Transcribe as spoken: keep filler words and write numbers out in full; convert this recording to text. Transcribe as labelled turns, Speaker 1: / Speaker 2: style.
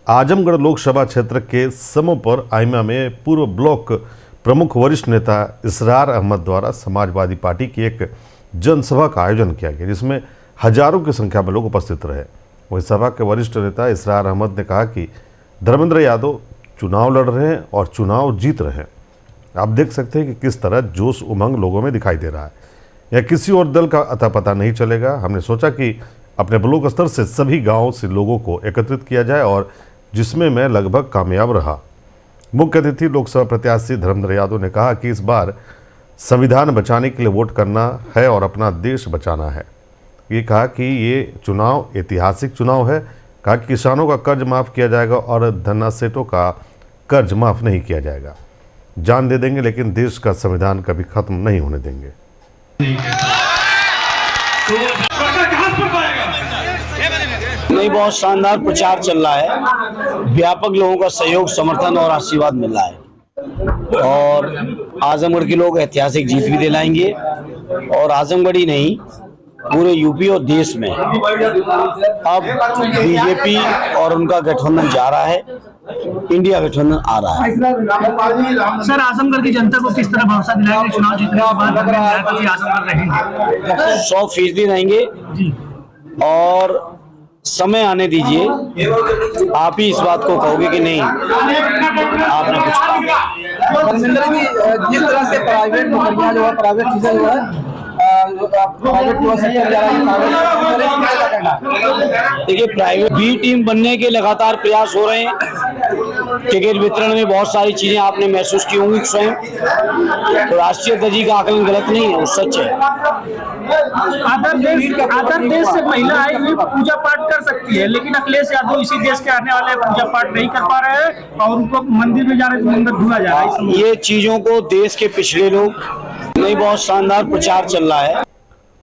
Speaker 1: आजमगढ़ लोकसभा क्षेत्र के समोपर आइमा में पूर्व ब्लॉक प्रमुख वरिष्ठ नेता इसरार अहमद द्वारा समाजवादी पार्टी की एक जनसभा का आयोजन किया गया, जिसमें हजारों की संख्या में लोग उपस्थित रहे। वही सभा के वरिष्ठ नेता इसरार अहमद ने कहा कि धर्मेंद्र यादव चुनाव लड़ रहे हैं और चुनाव जीत रहे हैं। आप देख सकते हैं कि किस तरह जोश उमंग लोगों में दिखाई दे रहा है। यह किसी और दल का अता पता नहीं चलेगा। हमने सोचा कि अपने ब्लॉक स्तर से सभी गांवों से लोगों को एकत्रित किया जाए, और जिसमें मैं लगभग कामयाब रहा। मुख्य अतिथि लोकसभा प्रत्याशी धर्मेंद्र यादव ने कहा कि इस बार संविधान बचाने के लिए वोट करना है और अपना देश बचाना है। ये कहा कि ये चुनाव ऐतिहासिक चुनाव है। कहा कि किसानों का कर्ज माफ़ किया जाएगा और धनासेठों का कर्ज माफ़ नहीं किया जाएगा। जान दे देंगे लेकिन देश का संविधान कभी खत्म नहीं होने देंगे।
Speaker 2: नहीं, बहुत शानदार प्रचार चल रहा है। व्यापक लोगों का सहयोग, समर्थन और आशीर्वाद मिल रहा है और आजमगढ़ के लोग ऐतिहासिक जीत भी दिलाएंगे। और आजमगढ़ ही नहीं, पूरे यूपी और देश में अब बीजेपी और उनका गठबंधन जा रहा है, इंडिया गठबंधन आ रहा है।
Speaker 3: सर, आजमगढ़ की जनता को किस तरह भरोसा दिलाएंगे चुनाव जीतने के बाद? आजमगढ़ रहेंगे,
Speaker 2: सौ फीसदी रहेंगे और समय आने दीजिए, आप ही इस बात को कहोगे कि नहीं आपने कुछ कहा।
Speaker 4: धर्मेंद्र जी, जिस तरह से प्राइवेट नौकरियां जो है, प्राइवेट चीजें जो है,
Speaker 2: देखिए, प्राइवेट बी टीम बनने के लगातार प्रयास हो रहे हैं। टिकट वितरण में बहुत सारी चीजें आपने महसूस की होंगी स्वयं। तो राष्ट्रीय दर्जी का आकलन गलत नहीं है, वो सच है।
Speaker 3: अदर देश अदर देश से महिला आई हुई पूजा पाठ कर सकती है, लेकिन अखिलेश यादव इसी देश के आने वाले पूजा पाठ नहीं कर पा रहे हैं और उनको मंदिर में जाने से मंदिर धुआ जा रहा है।
Speaker 2: ये चीजों को देश के पिछड़े लोग, नहीं, बहुत शानदार प्रचार चल रहा है।